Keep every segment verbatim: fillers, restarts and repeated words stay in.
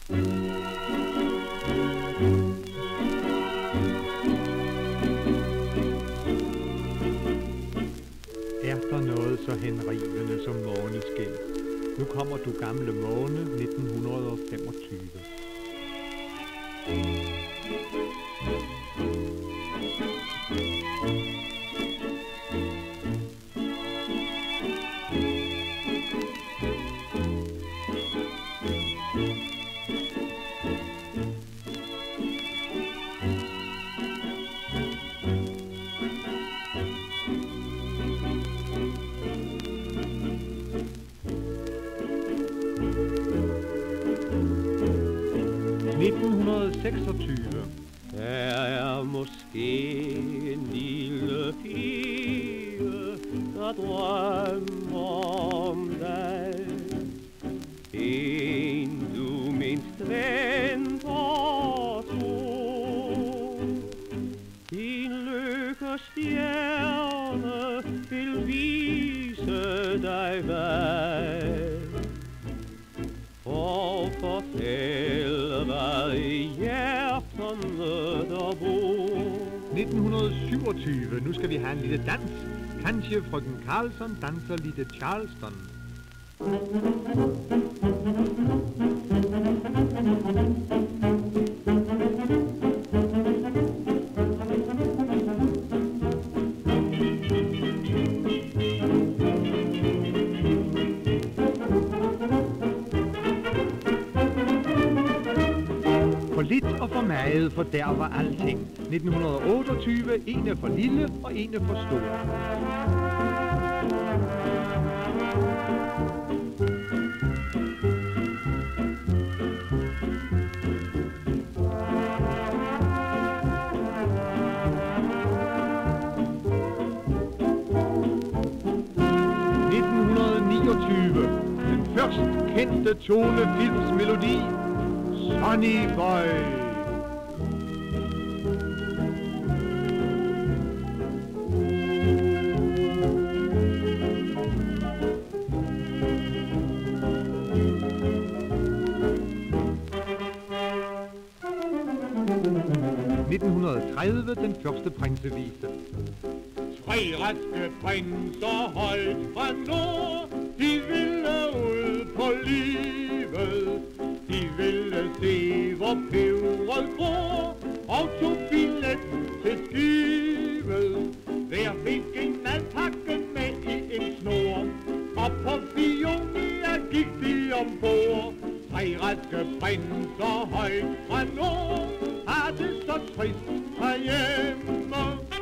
Er der noget så henrivende som måneskin? Nu kommer du gamle måne nitten femogtyve. nitten seksogtyve. Der er måske en lille pige, der drømmer om dig. En du mindst venter så. Din lykkestjerne vil vise dig vej. Og fortælle hvad i hjerterne der bor. nitten syvogtyve. Nu skal vi have en lille dans. Kanskje frøken Carlson danser lille Charleston. For lidt og for meget fordærver alting. nitten otteogtyve. En er for lille og en er for stor. nitten niogtyve. Den først kendte tonefilmsmelodi. Sonny Boy. nitten tredive. Den første prinsevise. Tre raske prinser højt fra nord, de ville ud på livet. De ville se, hvor peberet gror, og tog billet til skibet. Hver fik en madpakke med i en snor, og på Fionia gik de ombord. Tre raske prinser højt fra nord, har det så trist herhjemme.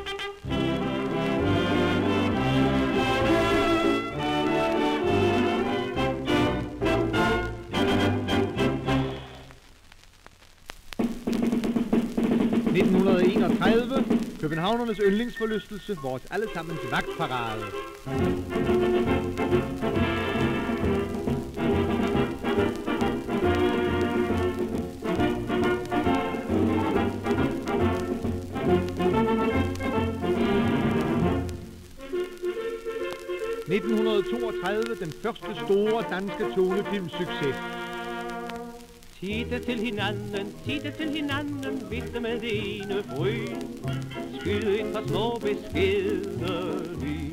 nitten enogtredive. Københavnernes yndlingsforlystelse, vores allesammens vagtparade. nitten toogtredive. Den første store danske tonefilmsucces. Titte til hinanden, titte til hinanden, vitte med det ene bryn. Skyde et par små beskedne lys.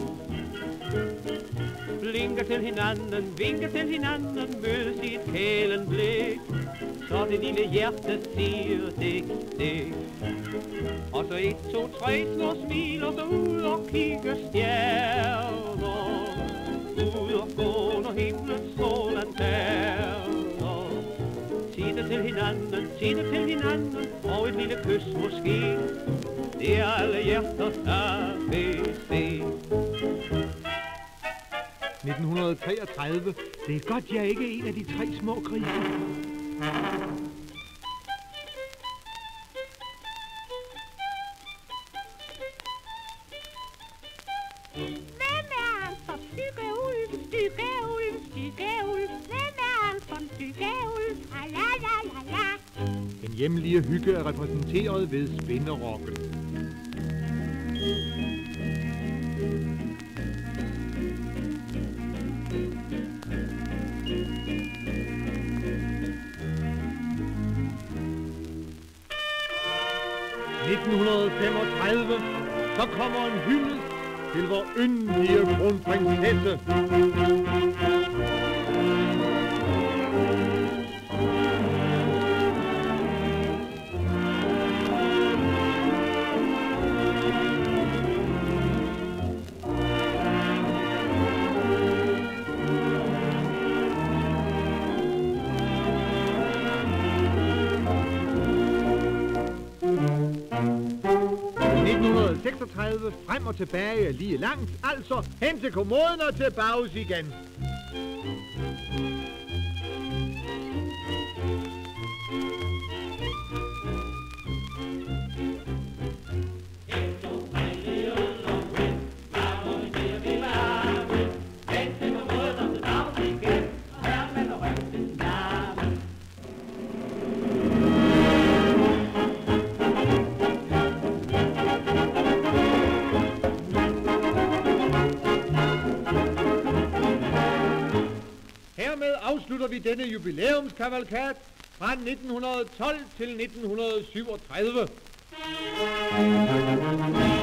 Blinke til hinanden, vinke til hinanden, mødes i et kælen blik. Så det lille hjerte siger dik, dik. Og så et, to, tre, små smil, og så ud og kigge stjerner. Ud og gå, når himlen står lanterner. Titte til hinanden, titte til hinanden, og et lille kys måske. Det er alle hjerters A B C. nitten treogtredive. Det er godt, jeg ikke er en af de tre små griser. Hvem er han for stykke ulv, stykke ulv, stykke ulv? Hvem er han for stykke ulv? La la la la. Den hjemlige hygge er repræsenteret ved spinderokken. nitten femogtredive, så kommer en hyldest til vor yndige kronprinsesse. nitten seksogtredive, frem og tilbage lige langt, altså hen til kommoden og tilbage igen. Hermed afslutter vi denne jubilæumskavalkat fra nitten tolv til nitten syvogtredive.